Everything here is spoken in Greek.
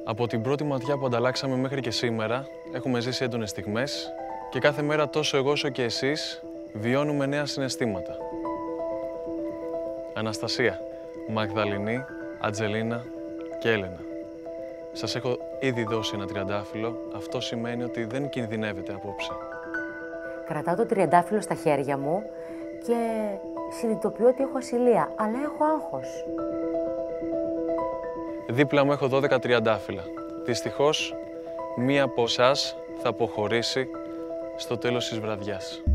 Από την πρώτη ματιά που ανταλλάξαμε μέχρι και σήμερα, έχουμε ζήσει έντονες στιγμές και κάθε μέρα τόσο εγώ όσο και εσείς βιώνουμε νέα συναισθήματα. Αναστασία, Μαγδαληνή, Ατζελίνα και Έλενα. Σας έχω ήδη δώσει ένα τριαντάφυλλο, αυτό σημαίνει ότι δεν κινδυνεύετε απόψε. Κρατάω το τριαντάφυλλο στα χέρια μου και συνειδητοποιώ ότι έχω ασυλία, αλλά έχω άγχος. Δίπλα μου έχω 12 τριαντάφυλλα. Δυστυχώς, μία από εσάς θα αποχωρήσει στο τέλος της βραδιάς.